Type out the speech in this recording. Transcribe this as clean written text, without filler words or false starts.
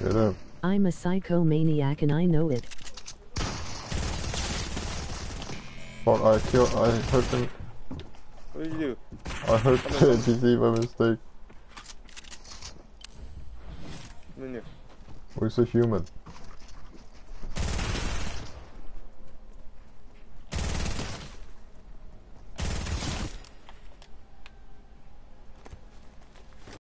Get him. I'm a psychomaniac and I know it. Fuck, I hurt him. What did you do? I hurt the NPC by mistake. Come in here. Where's the human?